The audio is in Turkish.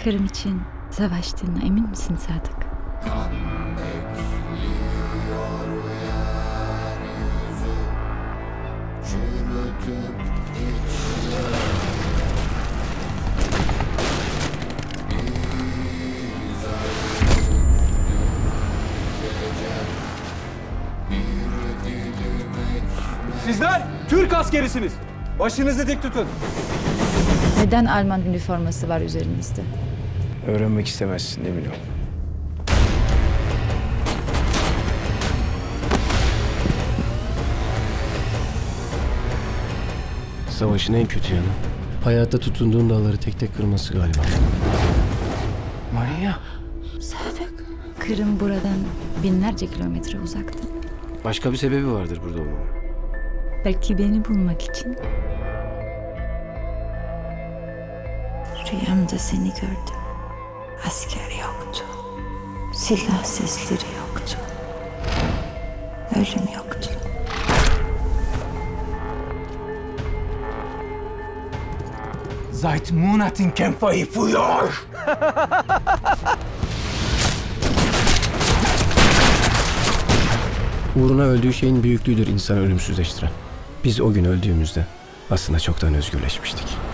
Kırım için savaştığına emin misin Sadık? Sizler Türk askerisiniz. Başınızı dik tutun. Neden Alman üniforması var üzerinizde? Öğrenmek istemezsin eminim. Savaşın en kötü yanı, hayatta tutunduğun dağları tek tek kırması galiba. Maria. Sadık. Kırım buradan binlerce kilometre uzakta. Başka bir sebebi vardır burada olmamın. Belki beni bulmak için. Rüyamda seni gördüm. Asker yoktu. Silah sesleri yoktu. Ölüm yoktu. Seit Monaten kämpfe ich für euch! Uğruna öldüğü şeyin büyüklüğüdür insanı ölümsüzleştiren. Biz o gün öldüğümüzde aslında çoktan özgürleşmiştik.